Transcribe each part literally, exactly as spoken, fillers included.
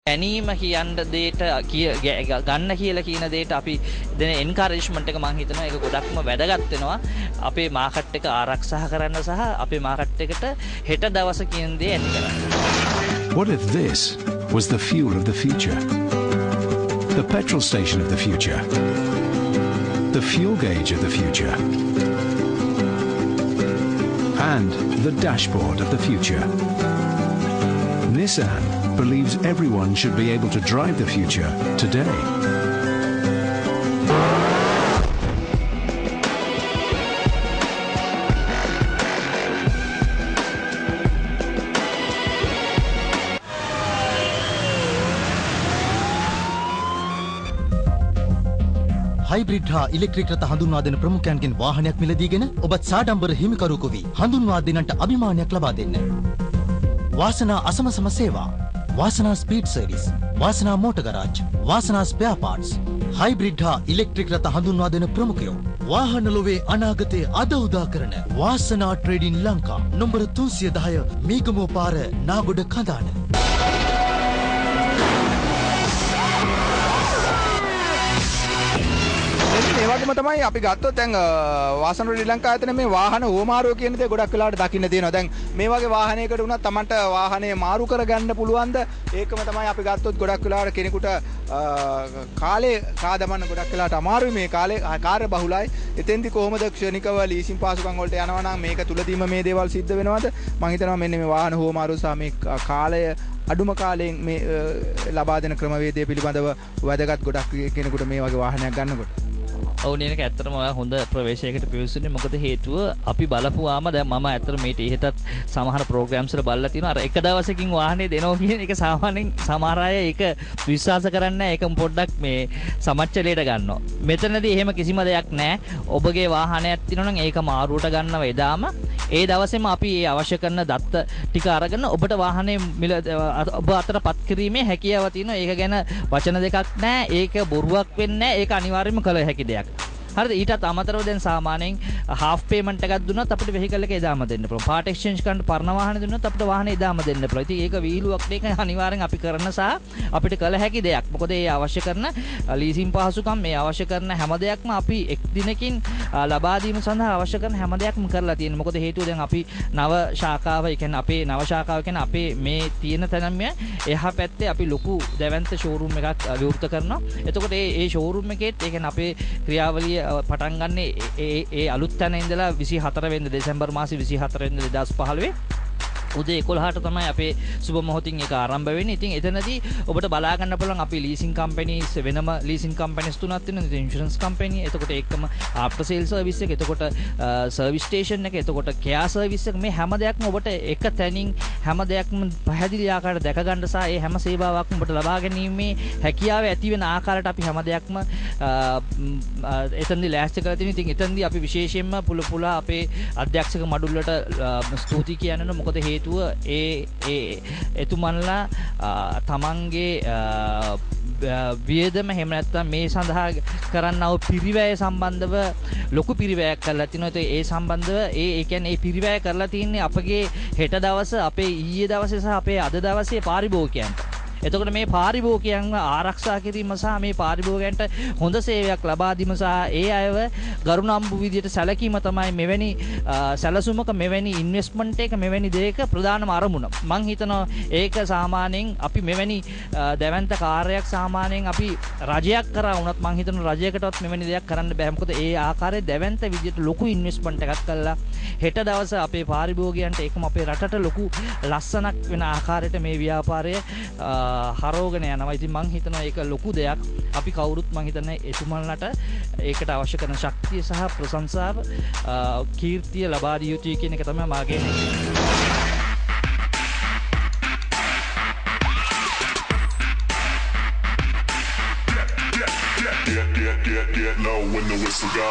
ගැනීම කියන දෙයට ගන්න කියලා කියන දෙයට අපි දෙන එන්කරේජ්මන්ට් එක මම හිතනවා ඒක ගොඩක්ම වැදගත් වෙනවා අපේ මාකට් එක ආරක්ෂා කරන්න සහ අපේ මාකට් එකට හෙට දවස කියන දේ ඇති කරන්න. What if this was the fuel of the future? The petrol station of the future? The fuel gauge of the future? And the dashboard of the future? Nissan believes everyone should be able to drive the future today. Hybrid හා electric රථ හඳුන්වා දෙන ප්‍රමුඛයන්ගෙන් වාහනයක් මිලදීගෙන ඔබත් සාඩම්බර හිමිකරුවෙකු වී හඳුන්වා දෙන්නට අභිමානයක් ලබා දෙන්න. වාසනා අසමසම සේවා, Vasana speed service, Vasana motor garage, Vasana spare parts, hybrid හා ඉලෙක්ට්‍රික් රථ හඳුන්වා දෙන ප්‍රමුඛයෝ. වාහන ලොවේ අනාගතයේ අද උදා කරන වාසනා ට්‍රේඩින් ලංකා නොම්බර තුන්සිය දහය මීගමුව පාර නාගොඩ කඳාන. ඒ වගේම තමයි අපි ගත්තොත් දැන් වාසන ශ්‍රී ලංකා ආයතන මේ වාහන හෝමාරුව කියන දේ ගොඩක් වෙලාවට දකින්න තියෙනවා. දැන් මේ වගේ වාහනයකට වුණත් Tamanට වාහනේ මාරු කරගන්න පුළුවන්ද? ඒකම තමයි අපි ගත්තොත් ගොඩක් වෙලාවට කෙනෙකුට කාලේ කාදමන්න ගොඩක් වෙලාවට අමාරුයි මේ කාලේ කාර්ය බහුලයි. එතෙන්දි කොහොමද ක්ෂණිකව ලීසින් පාසුකම් වලට යනවා නම් මේක තුලදීම මේ දේවල් සිද්ධ වෙනවද? මම හිතනවා මෙන්න මේ වාහන හෝමාරුව සහ මේ කාලය අඩුම කාලයෙන් මේ ලබා දෙන ක්‍රමවේදය පිළිබඳව වැදගත් ගොඩක් කෙනෙකුට මේ වගේ වාහනයක් ගන්නකොට. ඔව් නේනක ඇත්තටම ඔයා හොඳ ප්‍රවේශයකට පිවිසුනේ. මොකද හේතුව අපි බලපුවාම දැන් මම ඇත්තට මේට ඉහෙටත් සමහර ප්‍රෝග්‍රෑම්ස් වල බලලා තියෙනවා. අර එක දවසකින් වාහනේ දෙනවා කියන එක සාමාන්‍යයෙන් සමහර අය ඒක විශ්වාස කරන්නේ නැහැ. ඒක පොඩ්ඩක් මේ සමච්චලයට ගන්නවා. මෙතනදී එහෙම කිසිම දෙයක් නැහැ. ඔබගේ වාහනයක් තියෙනවා නම් ඒක මාරුවට ගන්නව එදාම ඒ දවසේම අපි ඒ අවශ්‍ය කරන දත්ත ටික අරගෙන ඔබට වාහනේ මිල ඔබ අතට පත් කිරීමේ හැකියාව තියෙනවා. ඒක ගැන වචන දෙකක් නැහැ. ඒක බොරුවක් වෙන්නේ නැහැ. ඒක අනිවාර්යයෙන්ම කළ හැකි දෙයක්. හරිද? ඊටත් අමතරව දැන් සාමාන්‍යයෙන් half payment එකක් දුන්නොත් අපිට vehicle එක එදාම දෙන්න පුළුවන්. part exchange කරන්න පරණ වාහනේ දුන්නොත් අපිට වාහනේ එදාම දෙන්න පුළුවන්. ඉතින් ඒක වීලුවක් දෙක අනිවාර්යෙන් අපි කරන සහ අපිට කළ හැකි දෙයක්. මොකද මේ අවශ්‍ය කරන ලීසින් පහසුකම් මේ අවශ්‍ය කරන හැම දෙයක්ම අපි එක් දිනකින් ලබා දීම සඳහා අවශ්‍ය කරන හැම දෙයක්ම කරලා තියෙනවා. මොකද හේතුව දැන් අපි නව ශාඛාව, ඒ කියන්නේ අපේ නව ශාඛාව කියන්නේ අපේ මේ තියෙන තැනම එහා පැත්තේ අපි ලොකු දැවැන්ත ෂෝරූම් එකක් විවෘත කරනවා. එතකොට මේ මේ ෂෝරූම් එකේත් ඒ කියන්නේ අපේ ක්‍රියාවලිය පටන් ගන්න ඒ ඒ අලුත් තැන ඉඳලා විසිහතර වෙනිදා දෙසැම්බර් මාසේ විසිහතර වෙනිදා දෙදාස් පහළොව උදේ එකොළහට තමයි අපේ සුබ මොහොතින් එක ආරම්භ වෙන්නේ. ඉතින් එතනදී ඔබට බලා ගන්න පුළුවන් අපි ලීසින් කම්පැනිස් වෙනම ලීසින් කම්පැනිස් තුනක් තියෙනවා. ඉන්ෂුරන්ස් කම්පැනි, එතකොට ඒකම ආෆ්ටර් සේල් සර්විස් එක, එතකොට සර්විස් ස්ටේෂන් එක, එතකොට කෙයා සර්විස් එක, මේ හැම දෙයක්ම ඔබට එක තැනින් හැම දෙයක්ම පැහැදිලි ආකාරයට දැක ගන්න සහ ඒ හැම සේවාවක්ම ඔබට ලබා ගැනීමේ හැකියාව ඇති වෙන ආකාරයට අපි හැම දෙයක්ම එතනදී ලෑස්ති කරලා තියෙනවා. ඉතින් එතනදී අපි විශේෂයෙන්ම පුල පුලා අපේ අධ්‍යක්ෂක මඩුල්ලට ස්තුති කියනවා. මොකද හේතුව ඒ ඒ එතුමන්ලා තමන්ගේ වියදම එහෙම නැත්නම් මේ සඳහා කරන්නව පිරිවැය සම්බන්ධව ලොකු පිරිවැයක් කරලා තිනවා. ඒ සම්බන්ධව ඒ ඒ කියන්නේ ඒ පිරිවැය කරලා තින්නේ අපගේ හෙට දවස, අපේ ඊයේ දවසේ සහ අපේ අද දවසේ පාරිභෝගිකයන්ට. එතකොට මේ පාරිභෝගිකයන්ව ආරක්ෂා කිරීම සහ මේ පාරිභෝගිකයන්ට හොඳ සේවයක් ලබා දීම සහ ඒ අයව ගරුණම්බු විදියට සැලකීම තමයි මෙවැනි සැලසුමක මෙවැනි ඉන්වෙස්ට්මන්ට් එක මෙවැනි දෙයක ප්‍රධානම අරමුණ. මම හිතනවා ඒක සාමාන්‍යයෙන් අපි මෙවැනි දැවැන්ත කාර්යයක් සාමාන්‍යයෙන් අපි රජයක් කරා වුණත් මම හිතනවා රජයකටවත් මෙවැනි දෙයක් කරන්න බෑ. මොකද ඒ ආකාරයේ දැවැන්ත විදියට ලොකු ඉන්වෙස්ට්මන්ට් එකක් කළා හෙට දවස අපේ පාරිභෝගිකයන්ට ඒකම අපේ රටට ලොකු ලස්සනක් වෙන ආකාරයට මේ ව්‍යාපාරය හරෝගෙන යනවා. ඉතින් මං හිතනවා ඒක ලොකු දෙයක්. අපි කවුරුත් මං හිතන්නේ එතුමන්ලට ඒකට අවශ්‍ය කරන ශක්තිය සහ ප්‍රශංසාව කීර්තිය ලබා දිය යුතුයි කියන එක තමයි මාගේ Get, get, get, get low when the whistle go.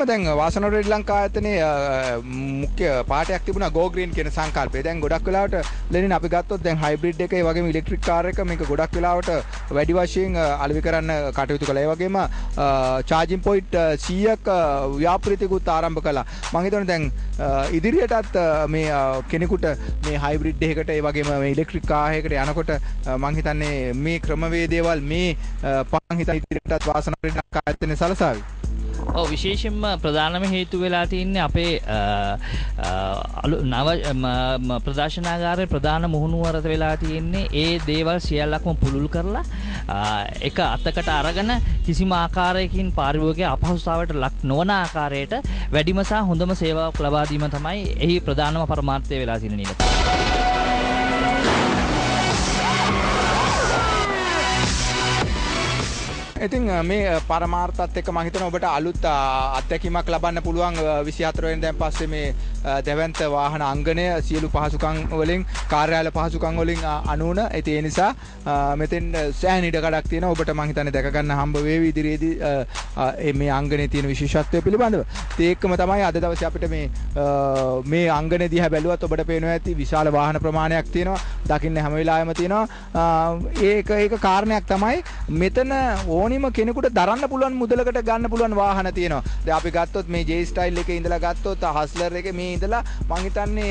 දැන් වාසන ශ්‍රී ලංකා ආයතනයේ මුඛ්‍ය පාඩයක් තිබුණා Go Green කියන සංකල්පය. දැන් ගොඩක් වෙලාවට ලෙනින් අපි ගත්තොත් දැන් හයිබ්‍රිඩ් එක ඒ වගේම ඉලෙක්ට්‍රික් කාර් එක මේක ගොඩක් වෙලාවට වැඩි වශයෙන් අලෙවි කරන්න කටයුතු කළා. ඒ වගේම charging point සීයක් ව්‍යාපෘතිකුත් ආරම්භ කළා. මම හිතන්නේ දැන් ඉදිරියටත් මේ කෙනෙකුට මේ හයිබ්‍රිඩ් එකකට ඒ වගේම මේ ඉලෙක්ට්‍රික් කාර් එකකට යනකොට මම හිතන්නේ මේ ක්‍රමවේදයවල් මේ පන් හිත ඉදිරියටත් වාසන ශ්‍රී ලංකා ආයතනයේ සලසාවි. ඔව් විශේෂයෙන්ම ප්‍රධානම හේතුව වෙලා තින්නේ අපේ නව ප්‍රදර්ශනාගාරයේ ප්‍රධාන මුහුණුවරත වෙලා තියෙන්නේ ඒ දේවල් සියල්ලක්ම පුළුල් කරලා එක අතකට අරගෙන කිසිම ආකාරයකින් පාරිභෝගික අපහසුතාවයට ලක් නොවන ආකාරයට වැඩිම සහ හොඳම සේවාවක් ලබා දීම තමයි එහි ප්‍රධානම පරමාර්ථය වෙලා තියෙන නේද? ඉතින් මේ පරමාර්ථත් එක්ක මම හිතනවා ඔබට අලුත් අත්දැකීමක් ලබන්න පුළුවන් විසිහතර වෙනිදාන් පස්සේ මේ දෙවන්ත වාහන අංගණය සියලු පහසුකම් වලින් කාර්යාල පහසුකම් වලින් අනුන ඒ නිසා මෙතෙන් සෑහෙන ඉඩකඩක් තියෙනවා ඔබට මම හිතන්නේ දැක ගන්න හම්බ වේවි ඉදිරියේදී මේ අංගණයේ තියෙන විශේෂත්වය පිළිබඳව. ඒ එක්කම තමයි අද දවසේ අපිට මේ මේ අංගණය දිහා බැලුවත් ඔබට පේනවා ඇති විශාල වාහන ප්‍රමාණයක් තියෙනවා. දකින්න හැම වෙලාවෙම තියෙනවා. ඒක ඒක කාරණයක් තමයි මෙතන ඕනිම කෙනෙකුට දරන්න පුළුවන් මුදලකට ගන්න පුළුවන් වාහන තියෙනවා. දැන් අපි ගත්තොත් මේ J ස්ටයිල් එකේ ඉඳලා ගත්තොත් හස්ලර් එකේ මේ ඉඳලා මං හිතන්නේ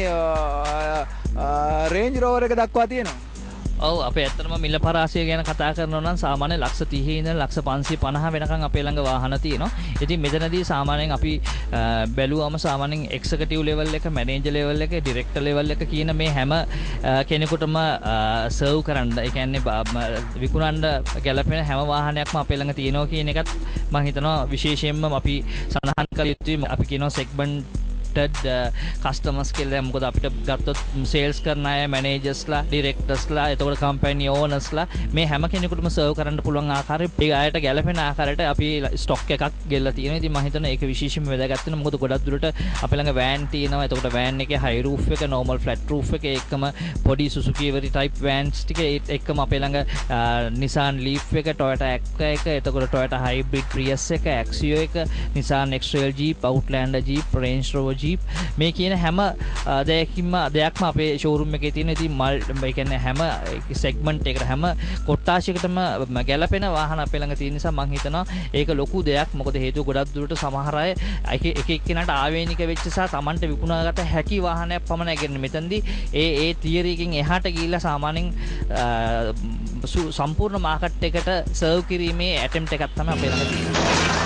රේන්ජ් රෝවර් එක දක්වා තියෙනවා. ඔව් අපේ ඇත්තටම මිල පරාසය ගැන කතා කරනවා නම් සාමාන්‍ය ලක්ෂ තිහේ ඉඳන් ලක්ෂ පන්සිය පනහ වෙනකන් අපේ ළඟ වාහන තියෙනවා. ඉතින් මෙතනදී සාමාන්‍යයෙන් අපි බැලුවම සාමාන්‍යයෙන් එක්සිකියුටිව් ලෙවල් එක, මැනේජර් ලෙවල් එක, ඩිරෙක්ටර් ලෙවල් එක කියන මේ හැම කෙනෙකුටම සර්ව් කරන්න, ඒ කියන්නේ විකුණන්න ගැලපෙන හැම වාහනයක්ම අපේ ළඟ තියෙනවා කියන එකත් මම හිතනවා විශේෂයෙන්ම අපි සඳහන් කළ යුතුයි. අපි කියනවා සෙග්මන්ට් කස්ටමර්ස් කියලා. මොකද අපිට ගත්තොත් සේල්ස් කරන අය, මැනේජර්ස්ලා, ඩිරෙක්ටර්ස්ලා, එතකොට කම්පැනි ඕනර්ස්ලා මේ හැම කෙනෙකුටම සර්ව් කරන්න පුළුවන් ආකාරයේ ඒ අයට ගැලපෙන ආකාරයට අපි ස්ටොක් එකක් ගෙල්ලා තියෙනවා. ඉතින් මම හිතනවා ඒක විශේෂයෙන්ම වැදගත් වෙනවා. මොකද ගොඩක් දුරට අපේ ළඟ වෑන් තියෙනවා. එතකොට වෑන් එකේ හයි රූෆ් එක, නෝමල් ෆ්ලැට් රූෆ් එක, ඒකම පොඩි සුසුකි එවරි ටයිප් වෑන්ස් ටික එක්කම අපේ ළඟ Nissan Leaf එක, Toyota Acca එක, එතකොට Toyota Hybrid Prius එක, Axio එක, Nissan X-Trail Jeep, Outlander Jeep, Range Rover මේ කියන හැම දෙයකින්ම දෙයක්ම අපේ ෂෝරූම් එකේ තියෙන. ඉතින් මල් ඒ කියන්නේ හැම සෙග්මන්ට් එකකට හැම කොට්ටාශයකටම ගැලපෙන වාහන අපේ ළඟ තියෙන නිසා මම හිතනවා ඒක ලොකු දෙයක්. මොකද හේතුව ගොඩක් දුරට සමහර අය එක එක එක්කෙනාට ආවේනික වෙච්ච සහ Tamanට විකුණාගත හැකි වාහනයක් පමණයි ගන්නේ. මෙතනදී ඒ ඒ තියරි එකකින් එහාට ගිහිල්ලා සාමාන්‍යයෙන් සම්පූර්ණ මාකට් එකට සර්ව් කිරීමේ ඇටෙම්ප්ට් එකක් තමයි අපේ ළඟ තියෙන්නේ.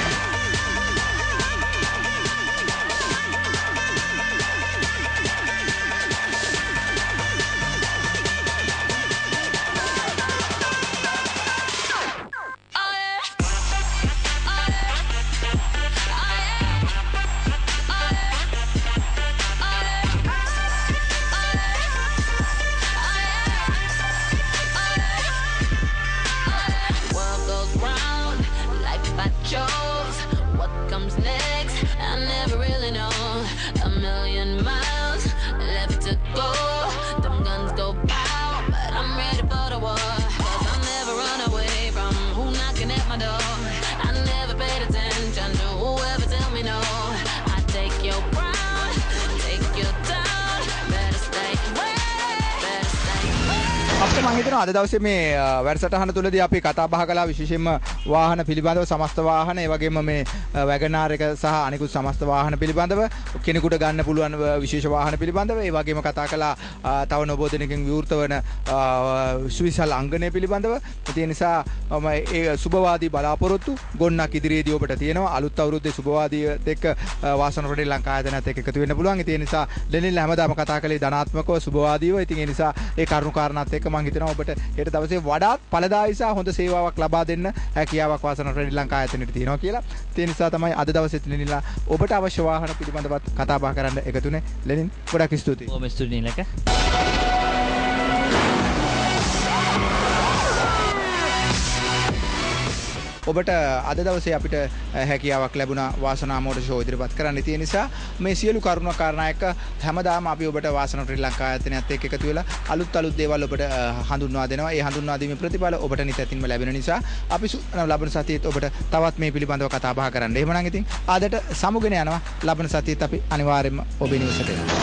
අද දවසේ මේ වැඩසටහන තුලදී අපි කතා බහ කළා විශේෂයෙන්ම වාහන පිළිබඳව, සමස්ත වාහන, ඒ වගේම මේ වැගනාර් එක සහ අනිකුත් සමස්ත වාහන පිළිබඳව, කෙනෙකුට ගන්න පුළුවන් විශේෂ වාහන පිළිබඳව, ඒ වගේම කතා කළා තව නොබෝ දෙනකින් විවෘත වන සුවිසල් අංගණය පිළිබඳව. ඒ නිසා මම ඒ සුබවාදී බලාපොරොත්තු ගොන්නක් ඉදිරියේදී ඔබට තියෙනවා. අලුත් අවුරුද්දේ සුබවාදීත් එක්ක වාසන ශ්‍රී ලංකා ආයතනයත් එක්ක එකතු වෙන්න පුළුවන්. ඒ නිසා ලෙනින් හැමදාම කතා කළේ ධනාත්මකව සුබවාදීව. ඉතින් ඒ නිසා ඒ කරුණු කාරණාත් එක්ක මම හිතනවා ඔබට හෙට දවසේ වඩාත් ඵලදායී සහ හොඳ සේවාවක් ලබා දෙන්න හැකියාවක් වාසන ශ්‍රී ලංකා ආයතනයේ තියෙනවා කියලා. ඒ නිසා තමයි අද දවසේ ලෙනින්ලා ඔබට අවශ්‍ය වාහන පිළිබඳවත් කතා බහ කරන්න එකතුනේ. ලෙනින් ගොඩක් ස්තුතියි. ඔබ ස්තුතියි නිලක. ඔබට අද දවසේ අපිට හැකියාවක් ලැබුණා වාසනා මෝටර් ෂෝ ඉදිරිපත් කරන්න තියෙන නිසා මේ සියලු කරුණු කාරණා එක්ක හැමදාම අපි ඔබට වාසනා ශ්‍රී ලංකා ආයතනයත් එක්ක එකතු වෙලා අලුත් අලුත් දේවල් ඔබට හඳුන්වා දෙනවා. ඒ හඳුන්වා දීමේ ප්‍රතිඵල ඔබට නිතින්ම ලැබෙන නිසා අපි ලබන සතියේත් ඔබට තවත් මේ පිළිබඳව කතා බහ කරන්න. එහෙමනම් ඉතින් ආදට සමුගෙන යනවා. ලබන සතියේත් අපි අනිවාර්යයෙන්ම ඔබේ නිවසට එනවා.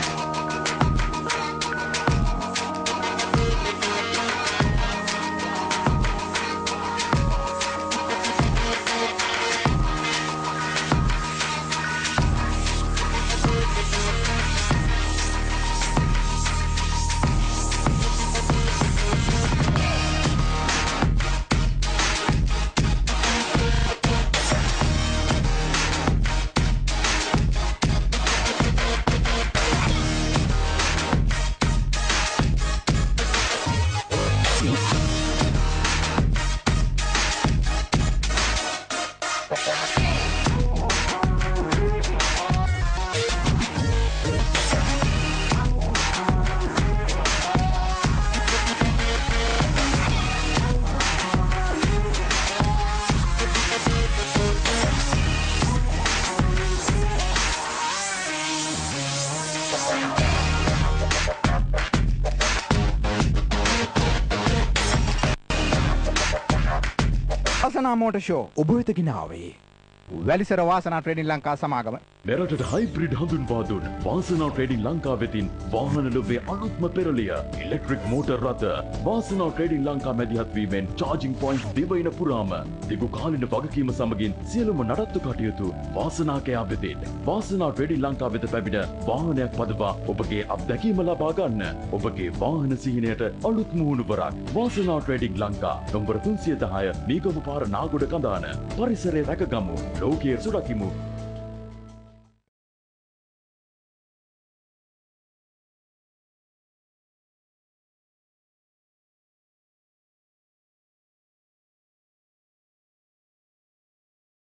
වාසනා මෝටර් ෂෝ ඔබ වෙත ගෙන ආවේ වැලිසර වාසනා ට්‍රේඩින් ලංකා සමාගම මෙරටට හයිබ්‍රිඩ් හඳුන්වා දුන් වාසනා ට්‍රේඩින් ලංකා වෙතින් වාහන ලොවේ අලුත්ම පෙරලිය ඉලෙක්ට්‍රික් මෝටර් රථ වාසනා ට්‍රේඩින් ලංකා මැදිහත් වීමෙන් චාර්ජින් පොයින්ට්ස් දෙවයින පුරාම දිගු කාලින වගකීම සමගින් සියලුම නඩත්තු කටයුතු වාසනාකයා වෙතින් වාසනා ට්‍රේඩින් ලංකා වෙත පැමිණ වාහනයක් පදවා ඔබගේ අත්දැකීම ලබා ගන්න. ඔබගේ වාහන සිහිනයට අලුත් මුහුණුවරක් වාසනා ට්‍රේඩින් ලංකා නම්බර තුන්සිය දහය මීගම පාර නාගොඩ කඳාන. පරිසරය රැකගමු, ලෝකයේ සුරකිමු.